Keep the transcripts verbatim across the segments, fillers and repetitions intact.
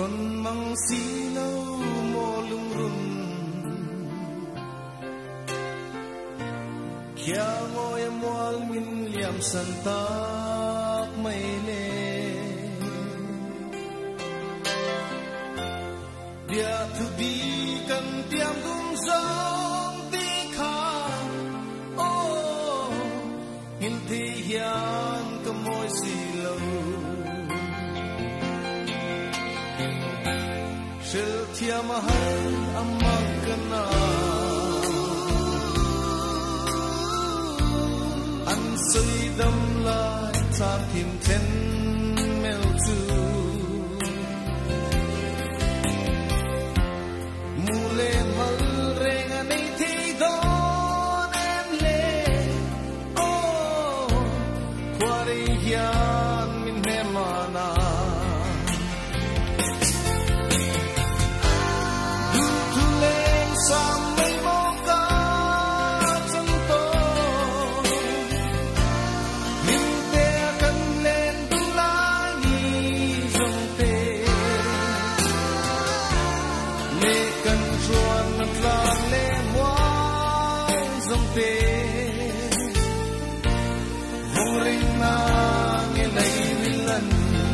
con mang xí lâu mô lung run kia ngồi mual min liam san tak mai le dia thu đi kan tiam dung song ti kha oh hin thi hian ka moi si lâu shil thiam han amakana an sui dam lai ta thim ten mel tu mule mal renga nei thi don em le oh kwari yan min he mana du tu le sam mai mo ka chân to min te kan len tu la ni jong te le kan chuan mat lang le moi jong te hong ring na nge nei rilan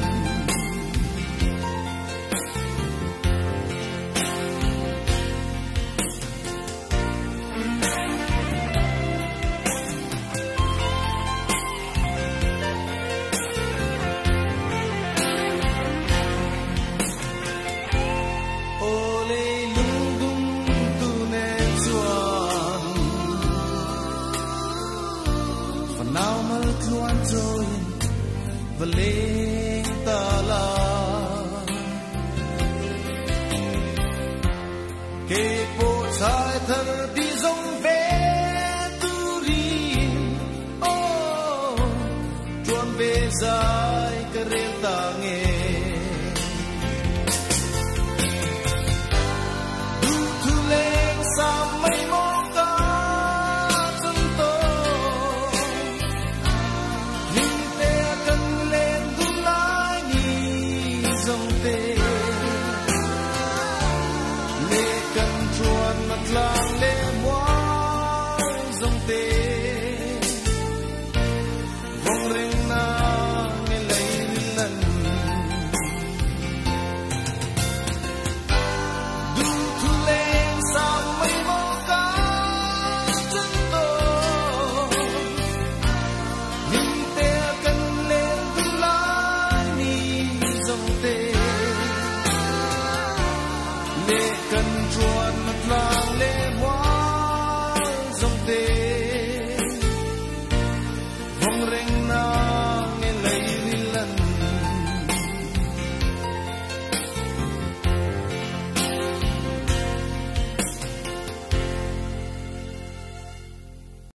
ole lung dung tu ne chuan phần nào mal thuan trôi và lên ta la ke po sai thar đi dòng về tu ri oh chuan về dài cái rel ta nghe du thu lên sao mây mò ca chân to hin te kan lên du lai ni dòng te le kan chuan mat lang le moi dòng te vong ring na nge lei lan du thu lên sao mây mò ca chân to hin te kan lên du lai ni dòng te le kan chuan mat lang le moi dòng te vong ring